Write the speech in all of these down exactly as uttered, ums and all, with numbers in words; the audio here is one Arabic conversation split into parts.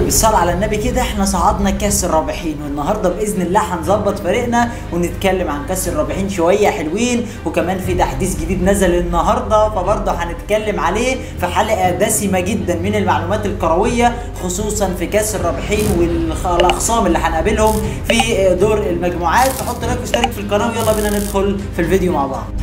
طيب بالصلاة على النبي كده احنا صعدنا كاس الرابحين، والنهارده باذن الله هنظبط فريقنا ونتكلم عن كاس الرابحين شويه حلوين، وكمان في تحديث جديد نزل النهارده فبرضه هنتكلم عليه في حلقه دسمه جدا من المعلومات الكرويه، خصوصا في كاس الرابحين والاخصام اللي هنقابلهم في دور المجموعات. فحط لايك واشترك في القناه ويلا بينا ندخل في الفيديو مع بعض.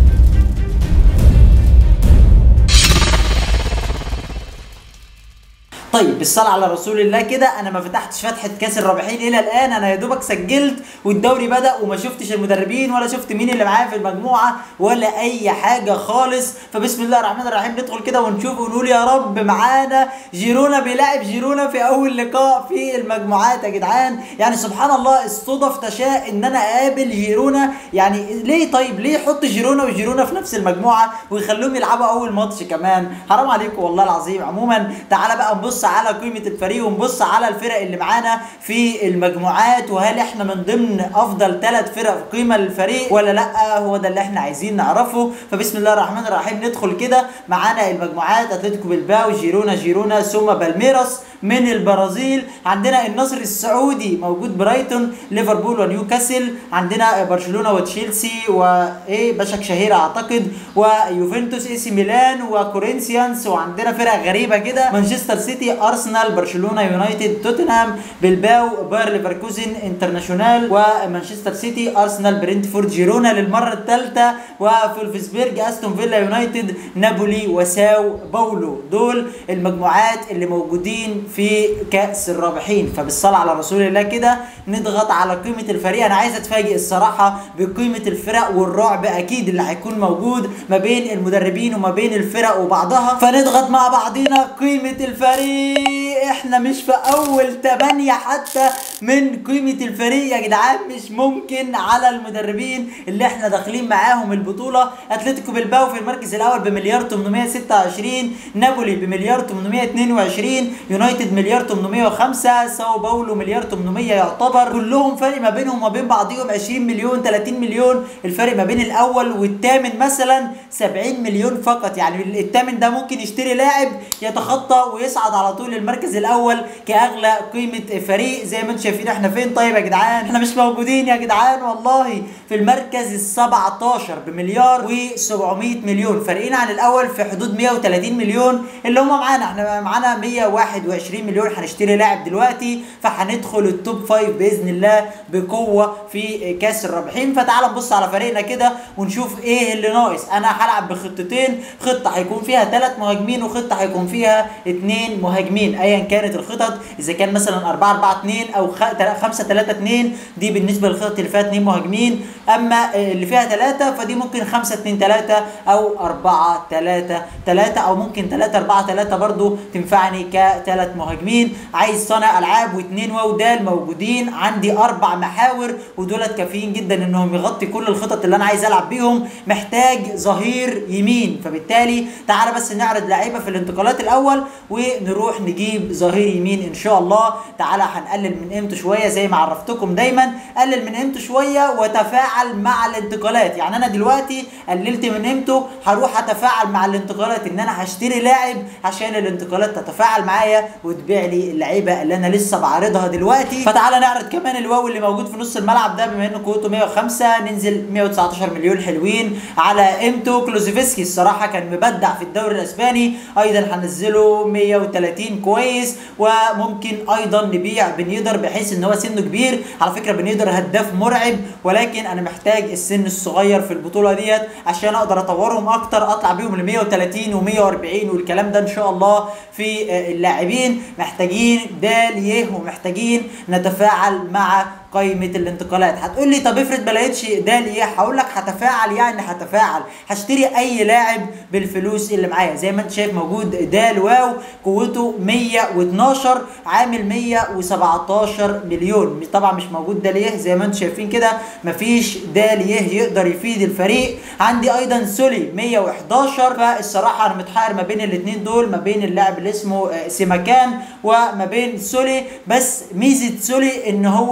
طيب بالصلاة على رسول الله كده انا ما فتحتش فتحة كاس الرابحين الى الان، انا يا دوبك سجلت والدوري بدأ وما شفتش المدربين ولا شفت مين اللي معايا في المجموعة ولا اي حاجة خالص. فبسم الله الرحمن الرحيم ندخل كده ونشوف ونقول يا رب معانا جيرونا بيلاعب جيرونا في اول لقاء في المجموعات يا جدعان. يعني سبحان الله الصدف تشاء ان انا اقابل جيرونا، يعني ليه طيب ليه يحط جيرونا وجيرونا في نفس المجموعة ويخلوهم يلعبوا اول ماتش كمان؟ حرام عليكم والله العظيم. عموما تعالى بقى نبص على قيمة الفريق ونبص على الفرق اللي معانا في المجموعات، وهل احنا من ضمن افضل ثلاث فرق قيمة للفريق ولا لا؟ هو ده اللي احنا عايزين نعرفه. فبسم الله الرحمن الرحيم ندخل كده. معانا المجموعات اتلتيكو بلباو، جيرونا جيرونا ثم بالميراس من البرازيل، عندنا النصر السعودي موجود، برايتون، ليفربول ونيوكاسل، عندنا برشلونة وتشيلسي وايه بشك شهيرة اعتقد، ويوفنتوس، اي سي ميلان وكورينثيانز، وعندنا فرق غريبة كده، مانشستر سيتي، ارسنال، برشلونة، يونايتد، توتنهام، بلباو، باير ليفركوزن، انترناشونال، ومانشستر سيتي، ارسنال، برنتفورد، جيرونا للمرة الثالثة، وفولفسبيرج، استون فيلا، يونايتد، نابولي، وساو باولو. دول المجموعات اللي موجودين في كأس الرابحين. فبالصلاة على رسول الله كده نضغط على قيمة الفريق. انا عايز اتفاجئ الصراحة بقيمة الفرق والرعب اكيد اللي هيكون موجود ما بين المدربين وما بين الفرق وبعضها. فنضغط مع بعضينا قيمة الفريق. احنا مش في اول تمانية حتى من قيمة الفريق يا جدعان، مش ممكن على المدربين اللي احنا داخلين معاهم البطولة. اتلتيكو بلباو في المركز الاول بمليار تمنمية ستة وعشرين، نابولي بمليار تمنمية اتنين وعشرين، يونايتد مليار تمنمية وخمسة، ساو باولو مليار تمنمية، يعتبر كلهم فرق ما بينهم وما بين بعضهم عشرين مليون تلاتين مليون. الفرق ما بين الاول والثامن مثلا سبعين مليون فقط، يعني الثامن ده ممكن يشتري لاعب يتخطى ويصعد على طول المركز الاول كاغلى قيمه فريق. زي ما انتم شايفين احنا فين طيب يا جدعان؟ احنا مش موجودين يا جدعان والله، في المركز السبعتاشر بمليار وسبعمية مليون، فارقين عن الاول في حدود مية وتلاتين مليون اللي هم معانا. احنا معانا مية وواحد وعشرين مليون، هنشتري لاعب دلوقتي فهندخل التوب فايف باذن الله بقوه في كاس الرابحين. فتعال نبص على فريقنا كده ونشوف ايه اللي ناقص. انا هلعب بخطتين، خطه هيكون فيها ثلاث مهاجمين وخطه هيكون فيها اثنين مهاجمين ايا كانت الخطط، اذا كان مثلا أربعة أربعة اتنين او خمسة تلاتة اتنين دي بالنسبه للخطط اللي فيها اثنين مهاجمين، اما اللي فيها ثلاثه فدي ممكن خمسة اتنين تلاتة او أربعة تلاتة تلاتة او ممكن ثلاثة أربعة تلاتة برضو تنفعني كثلاث مهاجمين. عايز صانع العاب واثنين واودال موجودين، عندي اربع محاور ودولت كافيين جدا انهم يغطي كل الخطط اللي انا عايز العب بيهم. محتاج ظهير يمين، فبالتالي تعالى بس نعرض لعيبه في الانتقالات الاول ونروح نجيب ظهير يمين ان شاء الله. تعالى هنقلل من قيمته شويه زي ما عرفتكم دايما، قلل من قيمته شويه وتفاعل مع الانتقالات. يعني انا دلوقتي قللت من قيمته، هروح اتفاعل مع الانتقالات ان انا هشتري لاعب عشان الانتقالات تتفاعل معايا وتبيع لي اللعيبه اللي انا لسه بعرضها دلوقتي. فتعالى نعرض كمان الواو اللي موجود في نص الملعب ده، بما انه قوته مية وخمسة ننزل مية وتسعتاشر مليون حلوين على قيمته. كلوزيفسكي الصراحه كان مبدع في الدوري الاسباني، ايضا هنزله مية وتلاتين كويس. وممكن ايضا نبيع بنيدر بحيث ان هو سنه كبير، على فكره بنيدر هداف مرعب، ولكن انا محتاج السن الصغير في البطوله ديت عشان اقدر اطورهم اكتر، اطلع بيهم ل مية وتلاتين ومية واربعين والكلام ده ان شاء الله. في اللاعبين محتاجين داليه ومحتاجين نتفاعل مع قائمه الانتقالات. هتقول لي طب افرض ما لقيتش داليه، هقول لك هتفاعل، يعني هتفاعل هشتري اي لاعب بالفلوس اللي معايا. زي ما انت شايف موجود دال واو قوته مية واتناشر عامل مية وسبعتاشر مليون، طبعا مش موجود داليه زي ما انتم شايفين كده، مفيش داليه يقدر يفيد الفريق. عندي ايضا سولي مية وحداشر، فالصراحه انا متحير ما بين الاثنين دول، ما بين اللاعب اللي اسمه سيماكان وما بين سولي. بس ميزه سولي ان هو او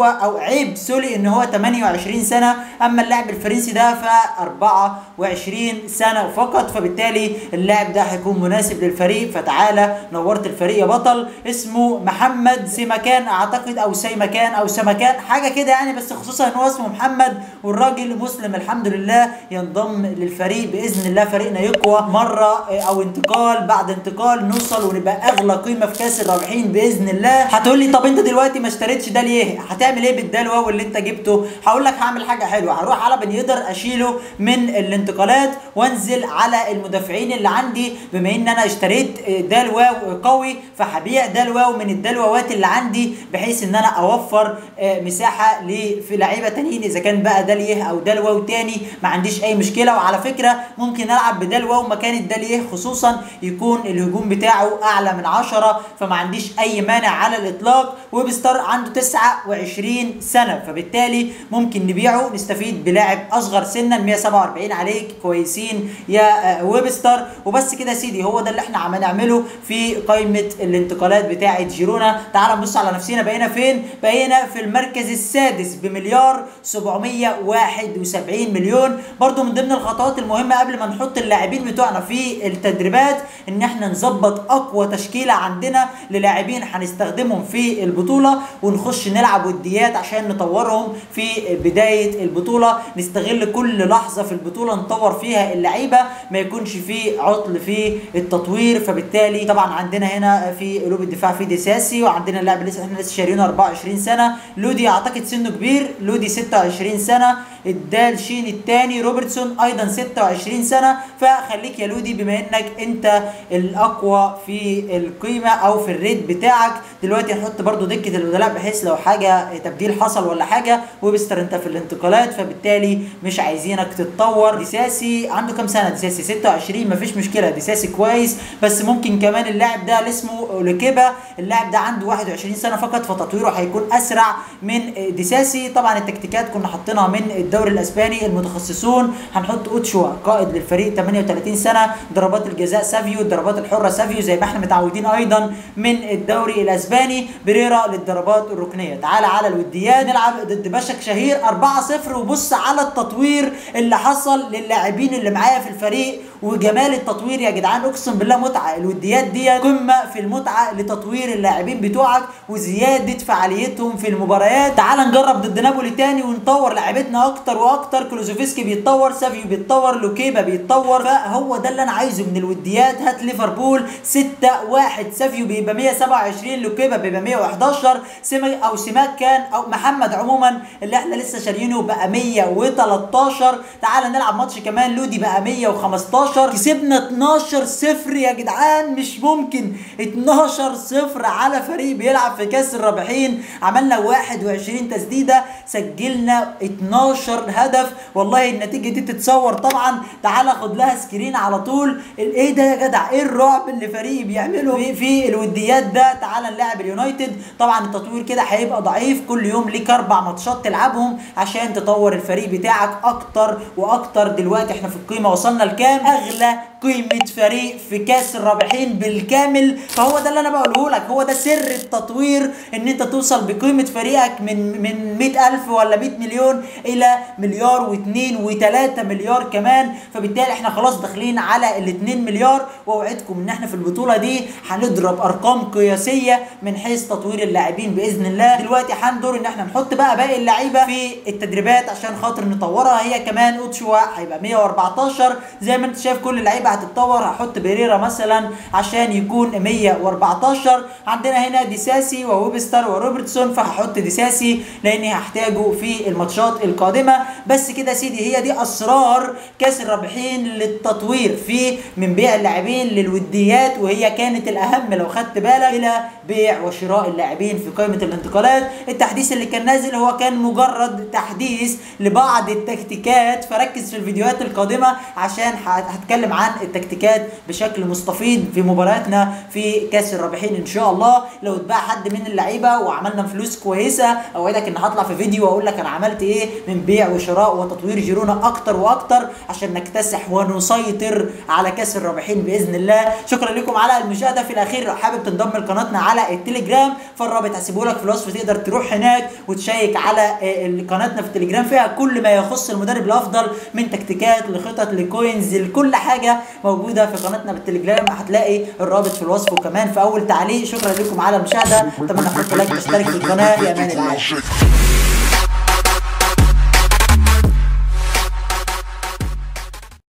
عيب سولي ان هو ثمانية وعشرين سنه، اما اللاعب الفرنسي ده ف أربعة وعشرين سنه فقط، فبالتالي اللاعب ده هيكون مناسب للفريق. فتعالى نورت الفريق يا بطل. اسمه محمد سمكان اعتقد، او سيمكان او سمكان حاجه كده يعني، بس خصوصا ان هو اسمه محمد والراجل مسلم الحمد لله، ينضم للفريق باذن الله. فريقنا يقوى مره او انتقال بعد انتقال نوصل ونبقى اغلى قيمه في كاس الرابحين باذن الله. هتقول لي طب انت دلوقتي ما اشتريتش ده ليه؟ هتعمل ايه بالدال واو اللي انت جبته؟ هقول لك هعمل حاجه حلوه، هروح على بن يقدر اشيله من الانتقالات وانزل على المدافعين اللي عندي. بما ان انا اشتريت دال واو قوي فهبيع دال واو من الدال واوات اللي عندي، بحيث ان انا اوفر مساحه في لعيبه تانيين، اذا كان بقى داليه او دال واو تاني ما عنديش اي مشكله. وعلى فكره ممكن العب بدال واو مكان الداليه، خصوصا يكون الهجوم بتاعه اعلى من عشرة، فما عنديش اي مانع على الاطلاق. ويبستر عنده تسعة وعشرين سنه، فبالتالي ممكن نبيعه نستفيد بلاعب اصغر سنا. مية وسبعة وأربعين عليك، كويسين يا ويبستر. وبس كده يا سيدي، هو ده اللي احنا عم نعمله في قائمه الانتقالات بتاعه جيرونا. تعال نبص على نفسنا، بقينا فين؟ بقينا في المركز السادس بمليار سبعمية وواحد وسبعين مليون. برضو من ضمن الخطوات المهمه قبل ما نحط اللاعبين بتوعنا في التدريبات ان احنا نظبط اقوى تشكيله عندنا للاعبين هنستخدمهم في البطوله، ونخش نلعب وديات عشان نطورهم في بدايه البطوله. نستغل كل لحظه في البطوله نطور فيها اللعيبه، ما يكونش في عطل في التطوير. فبالتالي طبعا عندنا هنا في قلوب الدفاع في ديساسي، وعندنا اللاعب اللي احنا لسه شارينه أربعة وعشرين سنه لودي، اعتقد سنه كبير، لودي ستة وعشرين سنه. الدال شين الثاني روبرتسون ايضا ستة وعشرين سنه. فخليك يا لودي بما انك انت الاقوى في القيمه او في الريت بتاعك. دلوقتي هنحط برده دكه البدلاء بحيث لو حاجه تبديل حصل ولا حاجه. ويبستر انت في الانتقالات فبالتالي مش عايزينك تتطور. ديساسي عنده كام سنه؟ ديساسي ستة وعشرين، مفيش مشكله، ديساسي كويس، بس ممكن كمان اللاعب ده اللي اسمه اوليكيبا، اللاعب ده عنده واحد وعشرين سنه فقط، فتطويره هيكون اسرع من ديساسي. طبعا التكتيكات كنا حاطينها من الدوري الاسباني. المتخصصون هنحط اوتشوا قائد للفريق ثمانية وثلاثين سنه، ضربات الجزاء سافيو، الضربات الحره سافيو زي ما احنا متعودين ايضا من الدوري الاسباني. بريرا للضربات الركنيه. تعال على الوديات نلعب ضد بشك شهير أربعة صفر، وبص على التطوير اللي حصل للاعبين اللي معايا في الفريق وجمال التطوير يا جدعان، اقسم بالله متعه. الوديات دي قمه في المتعه لتطوير اللاعبين بتوعك وزياده فعاليتهم في المباريات. تعال نجرب ضد نابولي تاني ونطور لاعبتنا اكتر واكتر. كلوزوفسكي بيتطور، سافيو بيتطور، لوكيبا بيتطور، فهو ده اللي انا عايزه من الوديات. هات ليفربول ستة واحد، سافيو بيبقى مية وسبعة وعشرين، لوكيبا بيبقى مية وحداشر، سمك او سماك كان او محمد عموما اللي احنا لسه شاريينه بقى مية وتلتاشر. تعال نلعب ماتش كمان، لودي بقى مية وخمستاشر. كسبنا اتناشر صفر يا جدعان، مش ممكن، اتناشر صفر على فريق بيلعب في كاس الرابحين. عملنا واحد وعشرين تسديده، سجلنا اتناشر هدف. والله النتيجه دي تتصور طبعا. تعال خد لها سكرين على طول. ايه ده يا جدع؟ ايه الرعب اللي فريق بيعمله في, في الوديات ده؟ تعال نلعب اليونايتد. طبعا التطوير كده هيبقى ضعيف، كل يوم ليك اربع ماتشات تلعبهم عشان تطور الفريق بتاعك اكتر واكتر. دلوقتي احنا في القيمه وصلنا لكام؟ اغلى قيمه فريق في كاس الرابحين بالكامل. فهو ده اللي انا بقوله لك، هو ده سر التطوير، ان انت توصل بقيمه فريقك من من مية ألف ولا مية مليون الى مليار واثنين وثلاثة مليار كمان. فبالتالي احنا خلاص داخلين على الاتنين مليار، واوعدكم ان احنا في البطوله دي هنضرب ارقام قياسيه من حيث تطوير اللاعبين باذن الله. دلوقتي هندور ان احنا نحط بقى باقي اللعيبه في التدريبات عشان خاطر نطورها هي كمان. اوتشوا هيبقى مية واربعتاشر زي ما انت شايف، كل اللعيبه هتتطور. هحط بريرا مثلا عشان يكون مية واربعتاشر. عندنا هنا ديساسي وويبستر وروبرتسون، فهحط ديساسي لاني هحتاجه في الماتشات القادمه. بس كده يا سيدي، هي دي اسرار كاس الرابحين للتطوير، في من بيع اللاعبين للوديات، وهي كانت الاهم لو خدت بالك، الى بيع وشراء اللاعبين في قائمه الانتقالات. التحديث اللي كان نازل هو كان مجرد تحديث لبعض التكتيكات، فركز في الفيديوهات القادمه عشان هتكلم عن التكتيكات بشكل مستفيض في مبارياتنا في كاس الرابحين ان شاء الله. لو اتباع حد من اللعيبه وعملنا فلوس كويسه اوعدك ان هطلع في فيديو واقول لك انا عملت ايه من بيع وشراء وتطوير جيرونا اكتر واكتر عشان نكتسح ونسيطر على كاس الرابحين باذن الله. شكرا لكم على المشاهده. في الاخير حابب تنضم لقناتنا على التليجرام فالرابط هسيبه لك في الوصف، تقدر تروح هناك وتشيك على قناتنا في التليجرام فيها كل ما يخص المدرب الافضل من تكتيكات لخطط لكوينز لكل حاجه موجوده في قناتنا بالتليجرام. هتلاقي الرابط في الوصف وكمان في اول تعليق. شكرا لكم على المشاهده، اتمنى تحطوا لايك وتشترك في القناه. في امان الله.